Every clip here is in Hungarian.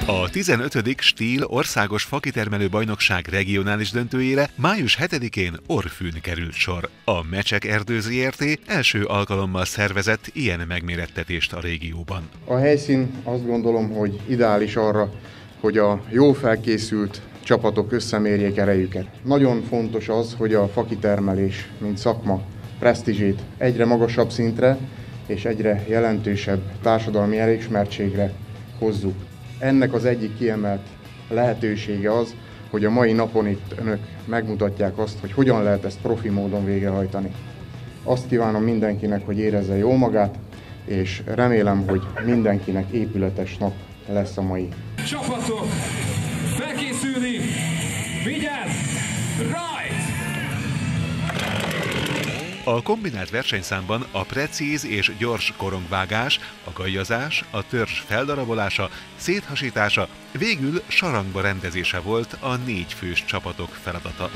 A 15. Stíl országos fakitermelő bajnokság regionális döntőjére május 7-én Orrfűn került sor. A Mecsek Erdő Zrt. Első alkalommal szervezett ilyen megmérettetést a régióban. A helyszín azt gondolom, hogy ideális arra, hogy a jól felkészült csapatok összemérjék erejüket. Nagyon fontos az, hogy a fakitermelés, mint szakma presztízsét egyre magasabb szintre és egyre jelentősebb társadalmi elismertségre hozzuk. Ennek az egyik kiemelt lehetősége az, hogy a mai napon itt önök megmutatják azt, hogy hogyan lehet ezt profi módon végrehajtani. Azt kívánom mindenkinek, hogy érezze jól magát, és remélem, hogy mindenkinek épületes nap lesz a mai. Csapatok, felkészülni, vigyázz, rajt! A kombinált versenyszámban a precíz és gyors korongvágás, a gajazás, a törzs feldarabolása, széthasítása, végül sarangba rendezése volt a 4 fős csapatok feladata.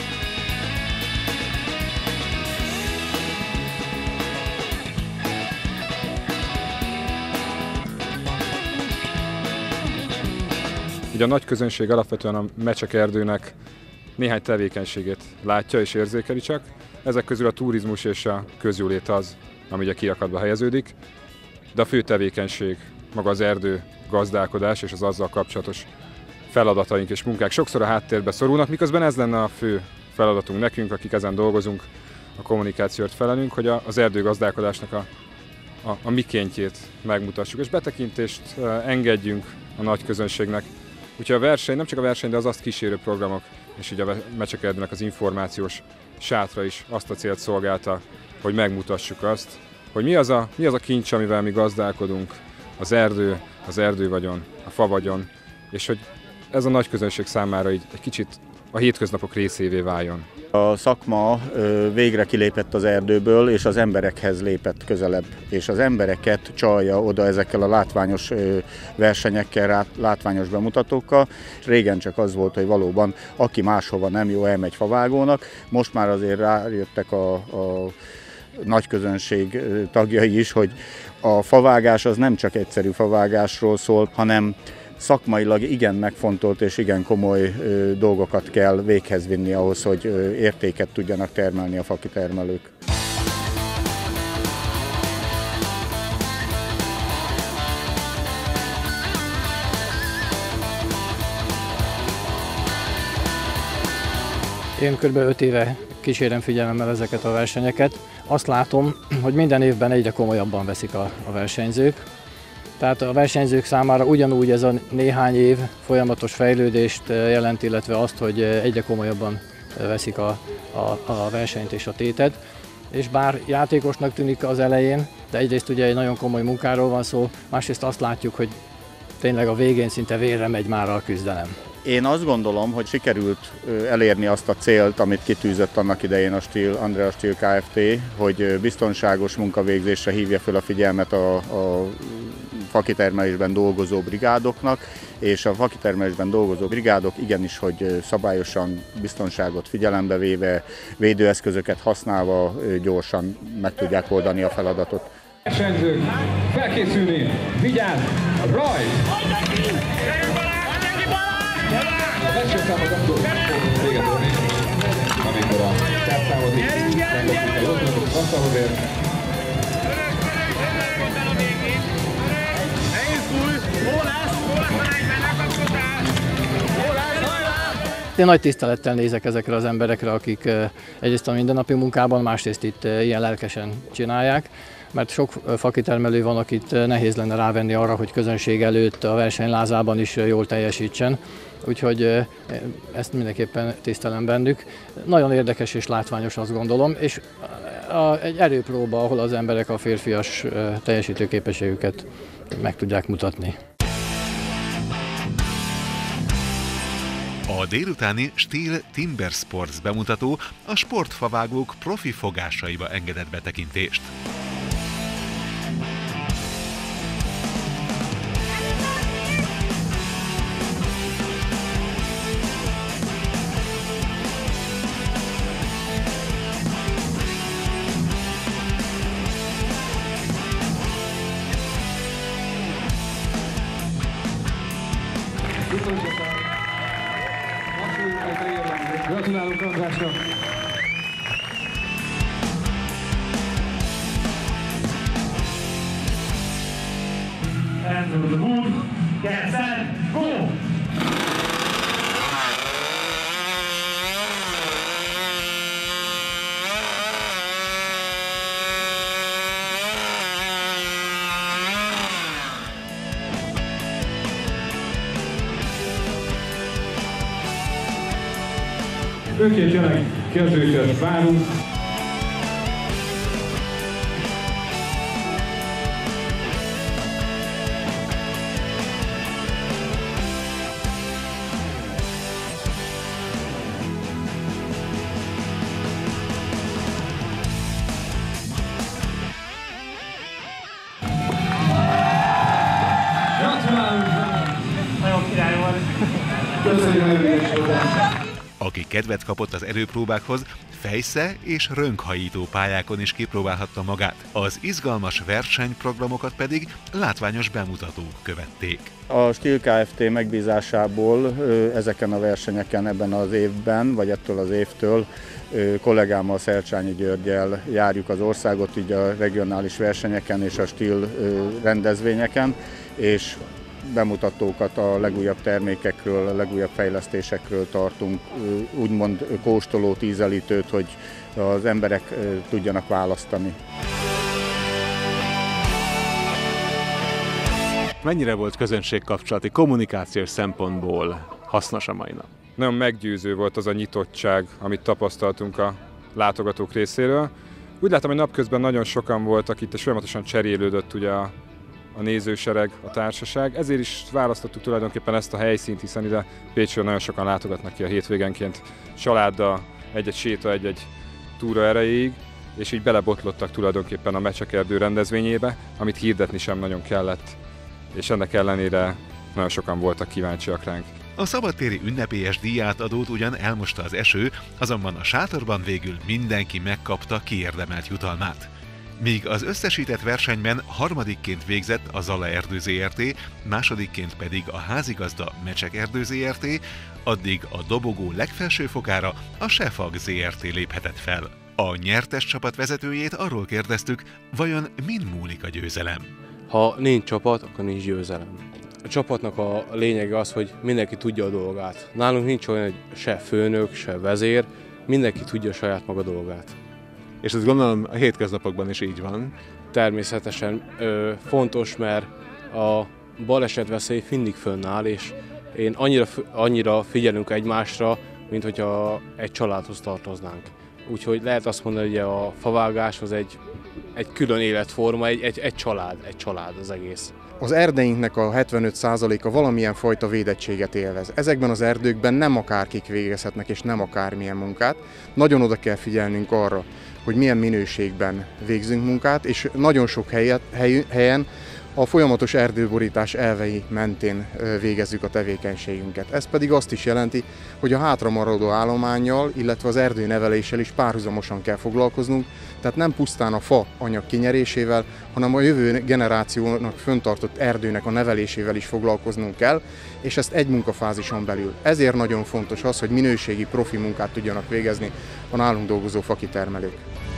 Ugye a nagy közönség alapvetően a Mecsek Erdőnek néhány tevékenységét látja és érzékeli csak. Ezek közül a turizmus és a közjólét az, ami ugye kirakatba helyeződik, de a fő tevékenység maga az erdő gazdálkodás és az azzal kapcsolatos feladataink és munkák sokszor a háttérbe szorulnak, miközben ez lenne a fő feladatunk nekünk, akik ezen dolgozunk, a kommunikációt felelünk, hogy az erdőgazdálkodásnak a mikéntjét megmutassuk, és betekintést engedjünk a nagy közönségnek. Úgyhogy a verseny, nem csak a verseny, de az azt kísérő programok, és így a Mecsek Erdőnek az információs sátra is azt a célt szolgálta, hogy megmutassuk azt, hogy mi az a kincs, amivel mi gazdálkodunk, az erdővagyon, a favagyon, és hogy ez a nagy közönség számára így egy kicsit a hétköznapok részévé váljon. A szakma végre kilépett az erdőből, és az emberekhez lépett közelebb, és az embereket csalja oda ezekkel a látványos versenyekkel, látványos bemutatókkal. És régen csak az volt, hogy valóban aki máshova nem jó, elmegy favágónak. Most már azért rájöttek a nagy közönség tagjai is, hogy a favágás az nem csak egyszerű favágásról szól, hanem szakmailag igen megfontolt és igen komoly dolgokat kell véghez vinni ahhoz, hogy értéket tudjanak termelni a fakitermelők. Én kb. 5 éve kísérem figyelemmel ezeket a versenyeket. Azt látom, hogy minden évben egyre komolyabban veszik a versenyzők. Tehát a versenyzők számára ugyanúgy ez a néhány év folyamatos fejlődést jelent, illetve azt, hogy egyre komolyabban veszik a versenyt és a tétet. És bár játékosnak tűnik az elején, de egyrészt ugye egy nagyon komoly munkáról van szó, másrészt azt látjuk, hogy tényleg a végén szinte vérre megy már a küzdelem. Én azt gondolom, hogy sikerült elérni azt a célt, amit kitűzött annak idején a Andrea Stíl Kft., hogy biztonságos munkavégzésre hívja fel a figyelmet a fakitermelésben dolgozó brigádoknak, és a fakitermelésben dolgozó brigádok igenis, hogy szabályosan, biztonságot figyelembe véve, védőeszközöket használva gyorsan meg tudják oldani a feladatot. Versenyzők, felkészülni, vigyázz, rajt! A versenyszámot akkor fogunk véget venni, amikor a tárcához így rendezik el ott, az asztalhoz ér. Én nagy tisztelettel nézek ezekre az emberekre, akik egyrészt a mindennapi munkában, másrészt itt ilyen lelkesen csinálják, mert sok fakitermelő van, akit nehéz lenne rávenni arra, hogy közönség előtt a versenylázában is jól teljesítsen. Úgyhogy ezt mindenképpen tisztelem bennük. Nagyon érdekes és látványos, azt gondolom, és egy erőpróba, ahol az emberek a férfias teljesítőképességüket meg tudják mutatni. A délutáni Stíl Timber Sports bemutató a sportfavágók profi fogásaiba engedett betekintést. Gratulálunk Andrásnak! Hands over the move, get set, go! Önkéntjenek kezdőket várunk. Nagyon király volt! Köszönjük a jövőt! Aki kedvet kapott az erőpróbákhoz, fejsze- és rönkhajító pályákon is kipróbálhatta magát. Az izgalmas versenyprogramokat pedig látványos bemutatók követték. A Stihl Kft. Megbízásából ezeken a versenyeken ebben az évben, vagy ettől az évtől kollégámmal, Szercsányi Györggyel járjuk az országot, így a regionális versenyeken és a Stihl rendezvényeken, és bemutatókat a legújabb termékekről, a legújabb fejlesztésekről tartunk, úgymond kóstolót, ízelítőt, hogy az emberek tudjanak választani. Mennyire volt közönségkapcsolati, kommunikációs szempontból hasznos a mai nap? Nagyon meggyőző volt az a nyitottság, amit tapasztaltunk a látogatók részéről. Úgy látom, hogy napközben nagyon sokan voltak, itt és folyamatosan cserélődött ugye a nézősereg, a társaság. Ezért is választottuk tulajdonképpen ezt a helyszínt, hiszen ide Pécsről nagyon sokan látogatnak ki a hétvégenként családdal, egy-egy séta, egy-egy túra erejéig, és így belebotlottak tulajdonképpen a Mecsek-erdő rendezvényébe, amit hirdetni sem nagyon kellett, és ennek ellenére nagyon sokan voltak kíváncsiak ránk. A szabadtéri ünnepélyes díjátadót ugyan elmosta az eső, azonban a sátorban végül mindenki megkapta kiérdemelt jutalmát. Míg az összesített versenyben harmadikként végzett a Zala Erdő Zrt., másodikként pedig a házigazda Mecsek Erdő Zrt., addig a dobogó legfelső fokára a Sefag Zrt. Léphetett fel. A nyertes csapat vezetőjét arról kérdeztük, vajon min múlik a győzelem? Ha nincs csapat, akkor nincs győzelem. A csapatnak a lényege az, hogy mindenki tudja a dolgát. Nálunk nincs olyan, hogy se főnök, se vezér, mindenki tudja a saját maga dolgát. És ezt gondolom a hétköznapokban is így van. Természetesen fontos, mert a balesetveszély mindig fönnáll, és én annyira figyelünk egymásra, mint hogyha egy családhoz tartoznánk. Úgyhogy lehet azt mondani, hogy a favágás az egy külön életforma, egy család az egész. Az erdeinknek a 75%-a valamilyen fajta védettséget élvez. Ezekben az erdőkben nem akárkik végezhetnek, és nem akármilyen munkát. Nagyon oda kell figyelnünk arra, hogy milyen minőségben végzünk munkát, és nagyon sok helyen a folyamatos erdőborítás elvei mentén végezzük a tevékenységünket. Ez pedig azt is jelenti, hogy a hátramaradó állománnyal, illetve az erdőneveléssel is párhuzamosan kell foglalkoznunk, tehát nem pusztán a fa anyag kinyerésével, hanem a jövő generációnak föntartott erdőnek a nevelésével is foglalkoznunk kell, és ezt egy munkafázison belül. Ezért nagyon fontos az, hogy minőségi profi munkát tudjanak végezni a nálunk dolgozó fakitermelők.